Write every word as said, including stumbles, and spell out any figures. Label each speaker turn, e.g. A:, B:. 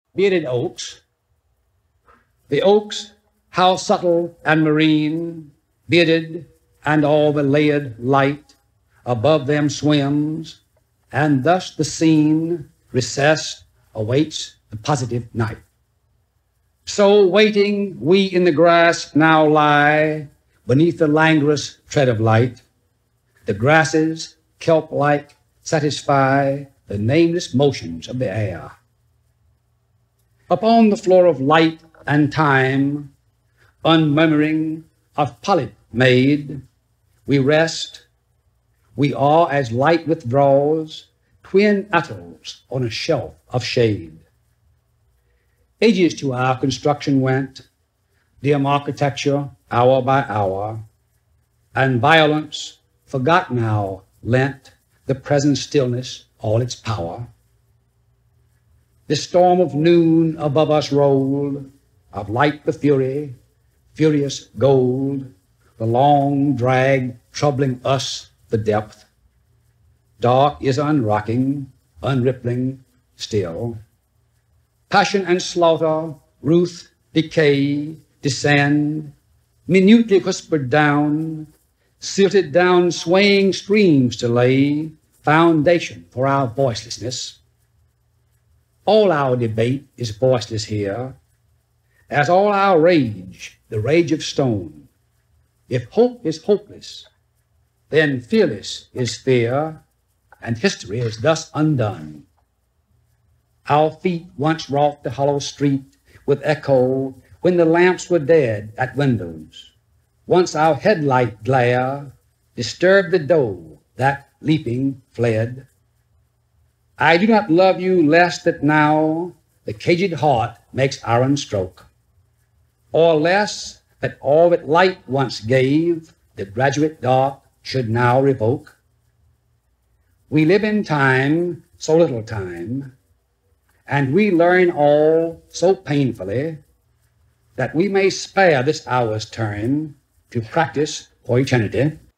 A: bearded oaks. The oaks, how subtle and marine, bearded, and all the layered light above them swims, and thus the scene, recessed, awaits the positive night. So waiting, we in the grass now lie, beneath the languorous tread of light. The grasses, kelp-like, satisfy the nameless motions of the air. Upon the floor of light and time, unmurmuring, of polyp made, we rest. We are, as light withdraws, twin atolls on a shelf of shade. Ages to our construction went, dim architecture hour by hour, and violence, forgot now, lent the present stillness all its power. The storm of noon above us rolled, of light the fury, furious gold, the long drag troubling us the depth. Dark is unrocking, unrippling still. Passion and slaughter, ruth, decay, descend, minutely whispered down, silted down swaying streams to lay foundation for our voicelessness. All our debate is voiceless here, as all our rage, the rage of stone. If hope is hopeless, then fearless is fear, and history is thus undone. Our feet once wrought the hollow street with echo when the lamps were dead at windows. Once our headlight glare disturbed the doe that, leaping, fled. I do not love you less that now the caged heart makes iron stroke, or less that all that light once gave the graduate dark should now revoke. We live in time, so little time, and we learn all so painfully that we may spare this hour's turn to practice for eternity.